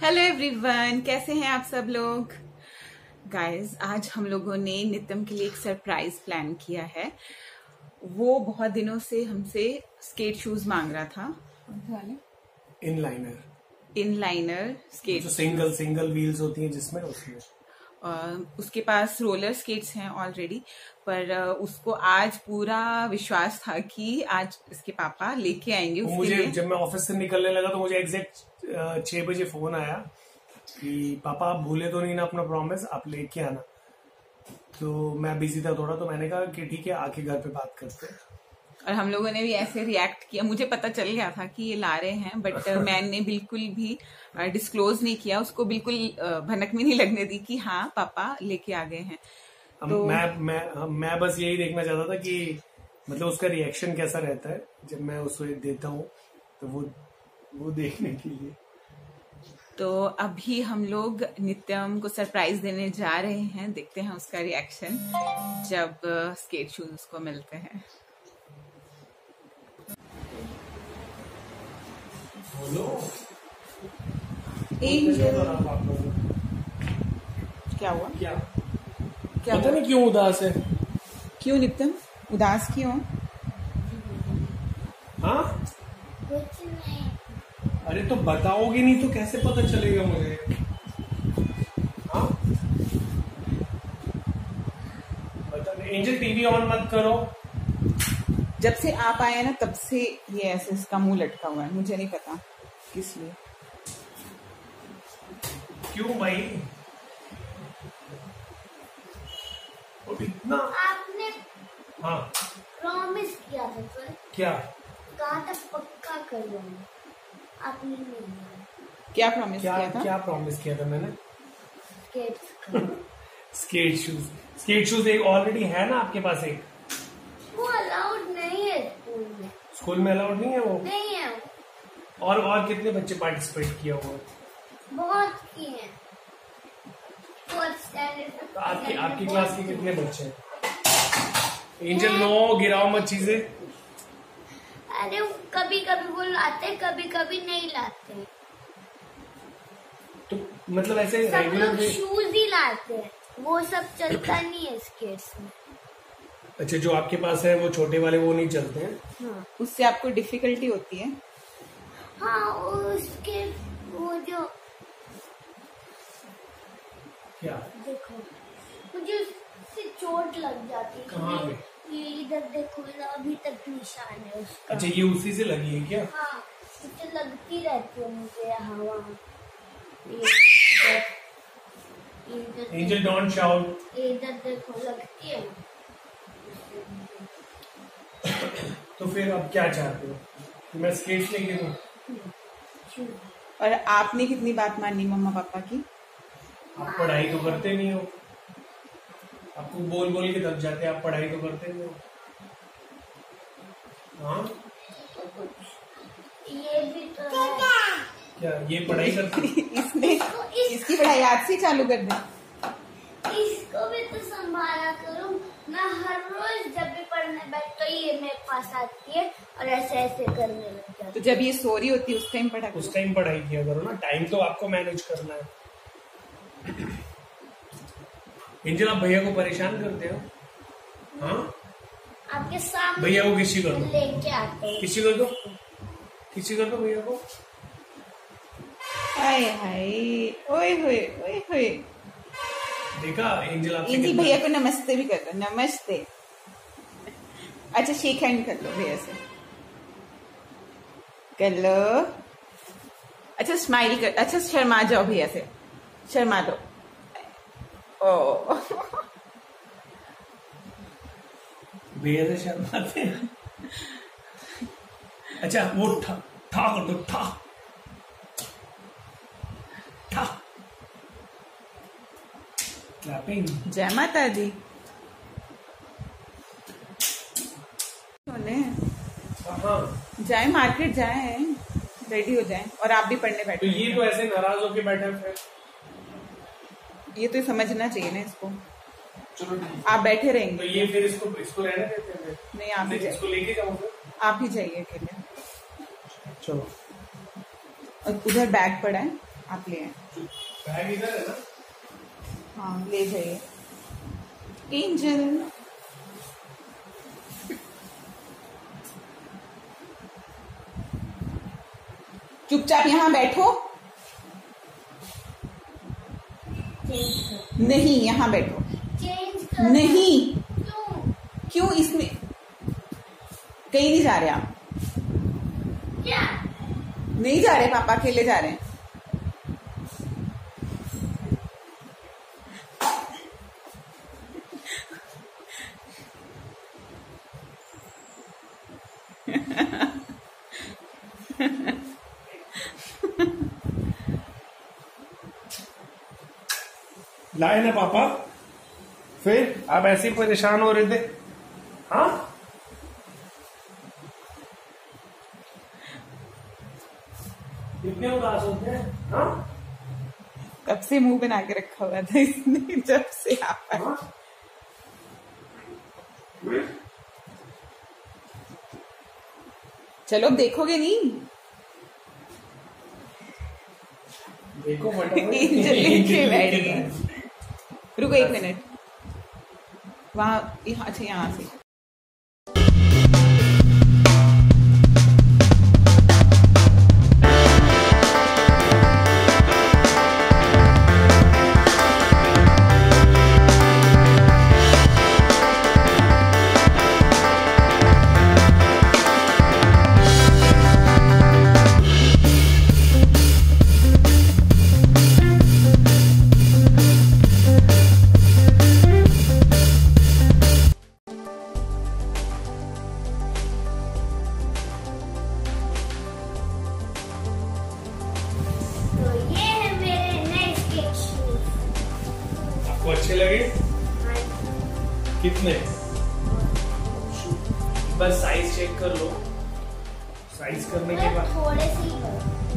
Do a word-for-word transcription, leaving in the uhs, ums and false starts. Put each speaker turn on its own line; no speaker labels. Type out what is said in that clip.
Hello everyone, कैसे हैं आप सब लोग। गाइस, आज हम लोगों ने नित्यम के लिए एक सरप्राइज प्लान किया है। वो बहुत दिनों से हमसे स्केट शूज मांग रहा था।
इनलाइनर
इनलाइनर स्केट,
जो सिंगल सिंगल व्हील्स होती हैं जिसमें उसमें
Uh, उसके पास रोलर स्केट्स हैं ऑलरेडी, पर uh, उसको आज पूरा विश्वास था कि आज इसके पापा लेके आएंगे उसके
मुझे
लिए।
जब मैं ऑफिस से निकलने लगा तो मुझे एग्जैक्ट छह बजे फोन आया कि पापा आप भूले तो नहीं ना अपना प्रॉमिस, आप लेके आना। तो मैं बिजी था थोड़ा, तो मैंने कहा कि ठीक है आके घर पे बात करते हैं।
और हम लोगों ने भी ऐसे रिएक्ट किया। मुझे पता चल गया था कि ये ला रहे हैं, बट मैंने बिल्कुल भी डिस्क्लोज नहीं किया, उसको बिल्कुल भनक भी नहीं लगने दी कि हाँ पापा लेके आ गए हैं। तो
मैं मैं मैं बस यही देखना चाहता था कि मतलब उसका रिएक्शन कैसा रहता है जब मैं उसको देता हूँ, तो वो वो देखने के लिए।
तो अभी हम लोग नित्यम को सरप्राइज देने जा रहे हैं, देखते हैं उसका रिएक्शन जब स्केट शूज उसको मिलते हैं।
बोलो
एंजल, क्या हुआ?
क्या
क्या
पता नहीं क्यों उदास है।
क्यों नित्यम उदास क्यों?
हाँ
कुछ नहीं।
अरे तो बताओगे नहीं तो कैसे पता चलेगा मुझे? हाँ बता नहीं। एंजल टीवी ऑन मत करो।
जब से आप आए ना तब से ये ऐसे इसका मुंह लटका हुआ है, मुझे नहीं पता किस लिए।
क्यों भाई? वो इतना
आपने
हाँ
प्रॉमिस किया था सर,
क्या
कहा था पक्का कर लूंगा, आपने नहीं किया।
क्या प्रॉमिस
क्या
किया था?
क्या प्रॉमिस किया था मैंने?
स्केट्स का।
स्केट शूज स्केट शूज एक ऑलरेडी है ना आपके पास एक।
वो अलाउड नहीं है स्कूल में।
स्कूल में अलाउड नहीं है वो?
नहीं है।
और और कितने बच्चे पार्टिसिपेट किया हुआ?
बहुत किए हैं। Fourth standard.
तो आपकी आपकी क्लास के कितने बच्चे हैं? एंजल नो गिराओ मत चीजें।
अरे कभी कभी वो लाते, कभी कभी नहीं लाते।
तो मतलब ऐसे
सब लोग
रेगुलर
शूज ही लाते हैं, वो सब चलता नहीं है स्केट्स में।
अच्छा, जो आपके पास है वो छोटे वाले वो नहीं चलते हैं?
हाँ,
उससे आपको डिफिकल्टी होती है?
हाँ उसके वो जो
क्या
देखो, मुझे उससे चोट लग जाती है।
कहाँ पे?
ये इधर देखो, इधर अभी तक निशान है उसका।
अच्छा, ये उसी से लगी है क्या?
हाँ, मुझे लगती रहती है मुझे हवा।
Angel don't shout.
इधर देखो लगती है।
तो फिर अब क्या चाहते हो कि मैं स्केट्स लेके दूं?
और आपने कितनी बात मानी मम्मा पापा की?
आप पढ़ाई तो करते नहीं हो, आपको बोल बोल के दब जाते हैं, आप पढ़ाई तो करते नहीं हो। हाँ
ये भी तो है।
क्या ये पढ़ाई करती?
इसने
इसको इस,
इसकी पढ़ाई आज से चालू कर दी।
इसको भी तो संभाला करो। मैं हर रोज जब भी पढ़ने बैठता हूँ ये मेरे पास आती है और ऐसे ऐसे करने लग जाती है।
तो जब ये सो रही होती है उस टाइम पढ़ा करो।
उस टाइम पढ़ाई किया करो ना, टाइम तो आपको मैनेज करना है। एंजल आप भैया को परेशान करते हो? हाँ
आपके सामने
भैया को किसी कर दो,
लेके आते हैं।
किसी कर दो, किसी कर दो भैया को।
हाय हाय, ओए होए ओए होए।
देखा एंजल आपसे
एंजल
कितना-
भैया को नमस्ते भी कर दो। नमस्ते। अच्छा शेक हैंड कर लो भैया से, कर लो। अच्छा स्माइल कर, अच्छा शर्मा जाओ भैया से, शर्मा दो। ओ
भैया से शर्माते हैं। अच्छा वो ठा ठा कर दो, ठा ठा। क्लैपिंग।
जय माता दी।
हाँ,
जाए मार्केट जाए, रेडी हो जाए, और आप भी पढ़ने
तो
बैठे।
ये तो ऐसे नाराज होके बैठे हैं फिर।
ये तो समझना चाहिए ना इसको।
चलो ठीक।
आप बैठे
तो
रहेंगे?
ये फिर इसको इसको रहने देते हैं?
नहीं, आप ही
इसको लेके जाऊँ फिर?
आप ही जाइए अकेले।
चलो।
और उधर बैग पड़ा है, आप ले आए।
बैग इधर है ना?
हाँ ले जाइए। एंजल चुपचाप यहाँ बैठो। नहीं यहाँ बैठो। नहीं
क्यों?
क्यों? इसमें कहीं नहीं जा रहे आप।
क्या?
नहीं जा रहे, पापा अकेले जा रहे हैं।
लाए ना पापा? फिर आप ऐसे ही परेशान हो रहे थे? हाँ कितने उदास होते हैं? हाँ
कब से मुंह बना के रखा हुआ था इसने, जब से आप आए।
हाँ?
चलो देखोगे नहीं?
देखो
एंजल लेके बैठ गए। रुको एक मिनट, वहां यहाँ, अच्छा यहाँ से।
आपको अच्छे लगे? कितने? बस साइज चेक कर लो। साइज करने के बाद
थोड़े से ही